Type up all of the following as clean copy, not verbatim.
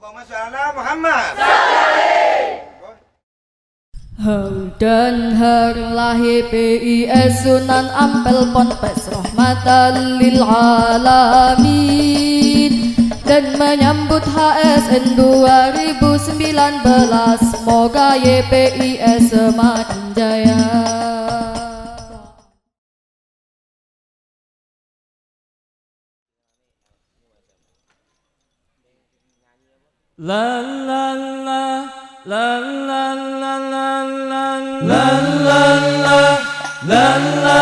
Allahumma sholli ala Muhammad. Dan herlahi PIS Sunan Ampel Ponpes rahmatan lil alamin, dan menyambut HSN 2019, semoga YPIS semakin jaya. La la la la la la la la la la la la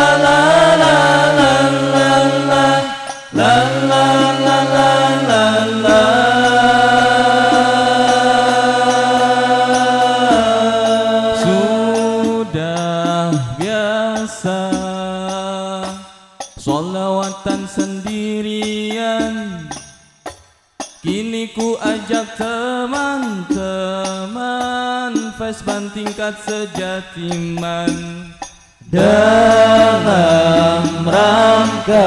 sudah biasa sholawatan sendirian, kini ku ajak teman-teman Fesban tingkat sejatiman dalam rangka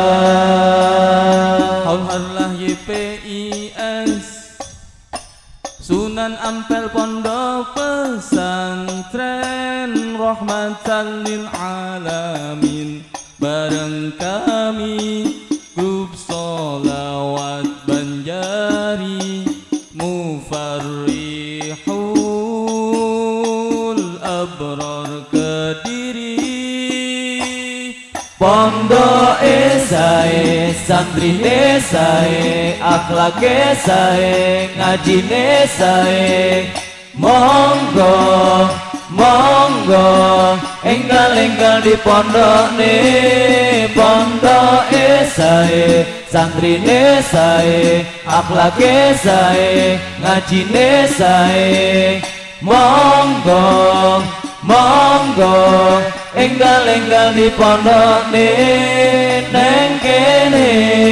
Haul-harlah YPIS Sunan Ampel Pondok Pesantren rahmatan lil alamin, bareng kami grup sholawat Banjari Mufarrihul Abrar Kediri. Pondok esai, santri esai, akhlak esai, ngaji esai, monggo monggo enggal-enggal di pondok nih, pondok esai, santri esai, akhlak esai, ngaji esai, monggo monggo enggal-enggal di pondok nih neng kene.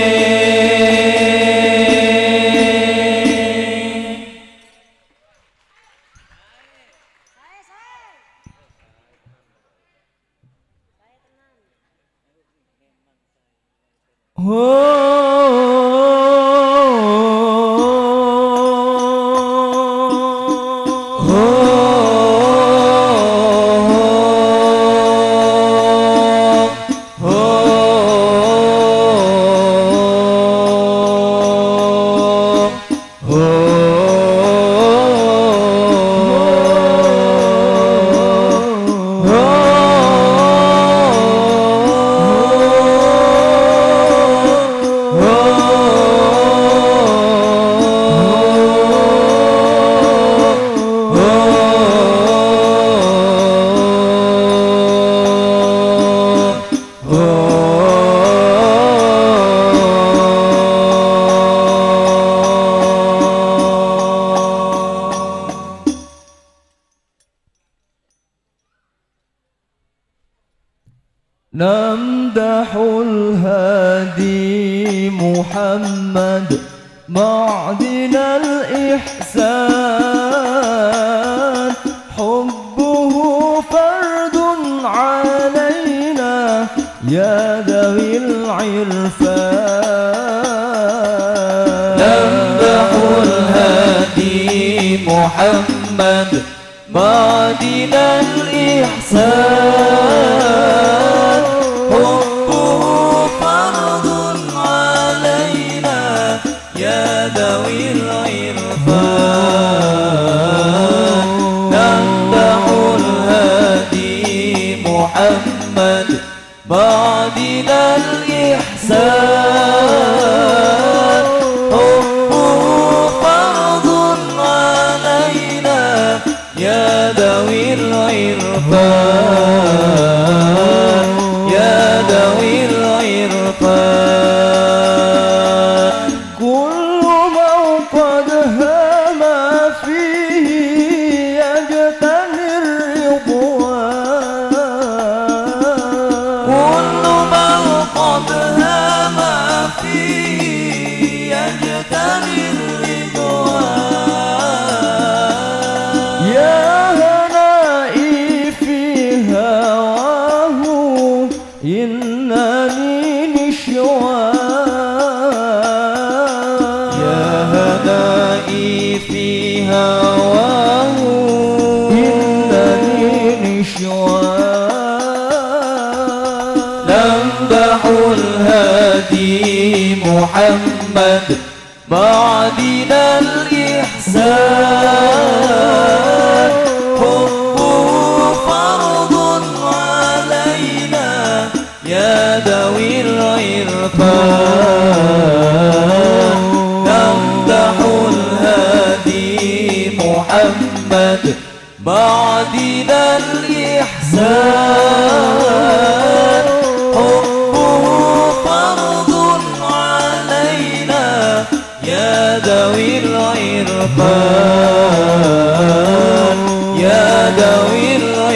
Namdahul hadi Muhammad ma'dinal ihsan, hubbuhu fardun alayna ya dawil irfan. Namdahul hadi Muhammad ma'dinal ihsan, محمد بعدنا الإحسان، حبه فرض علينا يا ذوي العرفان، يا ذوي العرفان. كل من قد هم فيه يجتني الرضوان، قد هام فيه يجتني الرضوان. يا هنائي في هواه إنني نشوان، يا هنائي في هواه إنني نشوان نمدح الهادي محمد معدن الإحسان حبه فرض علينا يا ذوي العرفان نمدح الهادي محمد معدن الإحسان حبه فرض علينا يا ذوي العرفان يا ذوي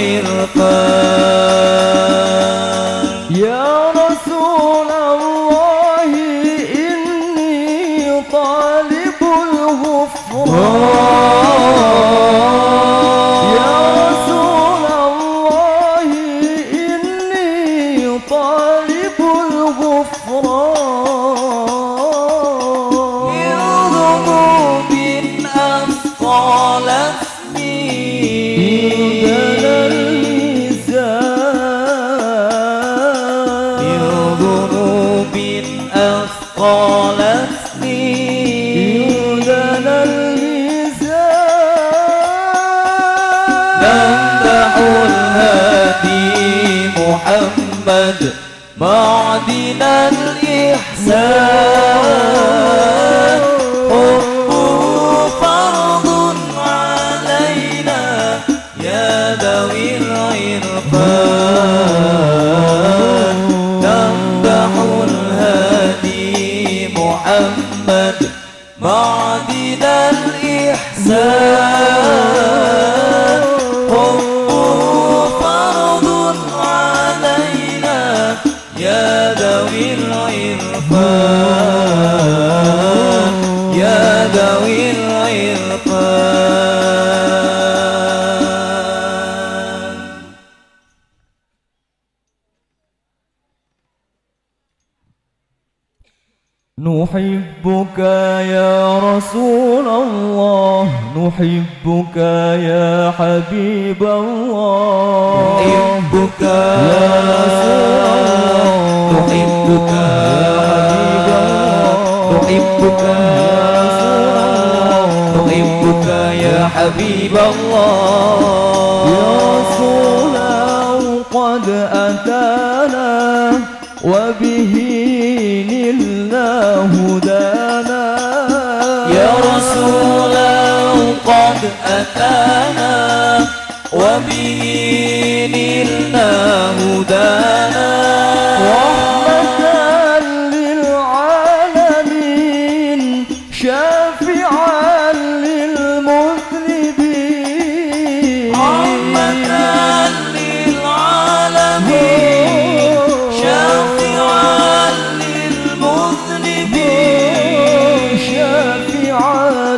العرفان يا رسول الله إني طالب الغفران يا رسول الله إني طالب الغفران من ذنوب أثقلتني يودن الميزان نمدح الهادي محمد معدن الإحسان حبه فرض علينا يا ذوي العرفان نمدح الهادي محمد معدن الإحسان حبه فرض علينا يا ذوي العرفان يا ذوي العرفان نحبك يا رسول الله نحبك يا حبيب الله نحبك يا رسول الله نحبك يا حبيب الله يا رسول قد أتانا وبه نلنا هدانا يا رسول قد أتانا وبه نلنا هدانا رحمة للعالمين شافعا للمذنبين رحمة للعالمين شافعا للمذنبين شافعا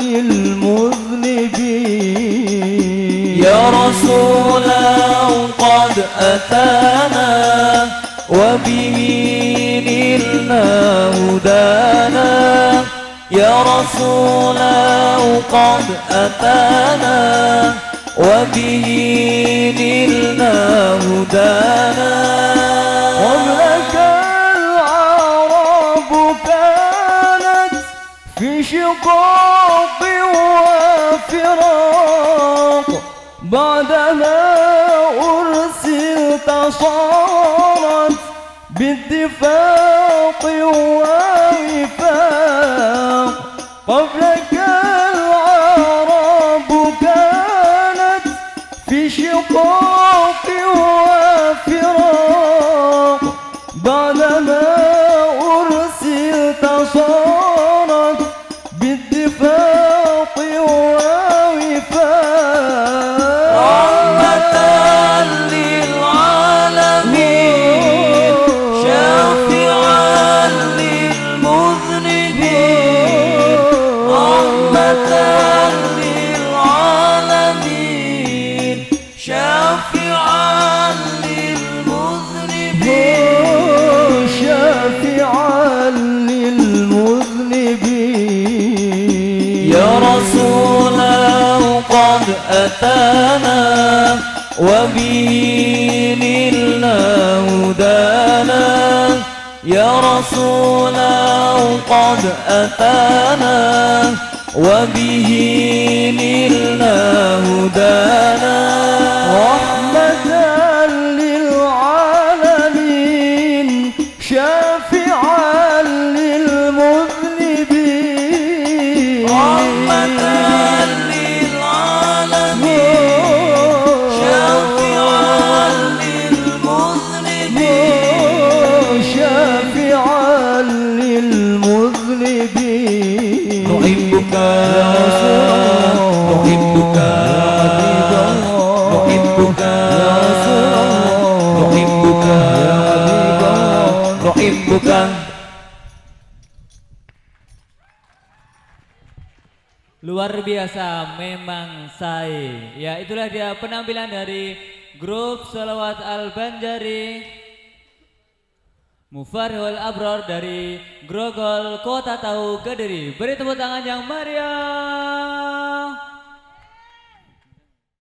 للمذنبين يا رسول قد أتانا وبه نلنا هدانا يا رسول قد أتانا وبه نلنا هدانا قبلك العرب كانت في شقاق وفراق بعدما أرسلت صارت باتفاق ووفاق قبلك العرب كانت في شقاق وفراق بعدما أرسلت صارت باتفاق ووفاق رحمة للعالمين شافعا للمذنبين رحمة للعالمين شافعا للمذنبين شافعا للمذنبين رسوله قد أتانا وبه نلنا هدانا يا رسوله قد أتانا وبه نلنا هدانا رحمة للعالمين شافعا للمذنبين رحمة للعالمين شافعا للمذنبين شافعا للمذنبين نحبك نحبك نحبك نحبك نحبك. Luar biasa memang Sai. Ya, itulah dia penampilan dari grup Sholawat Al-Banjari Mufarihul Abror dari Grogol Kota Tahu Kediri. Beri tepuk tangan yang meriah.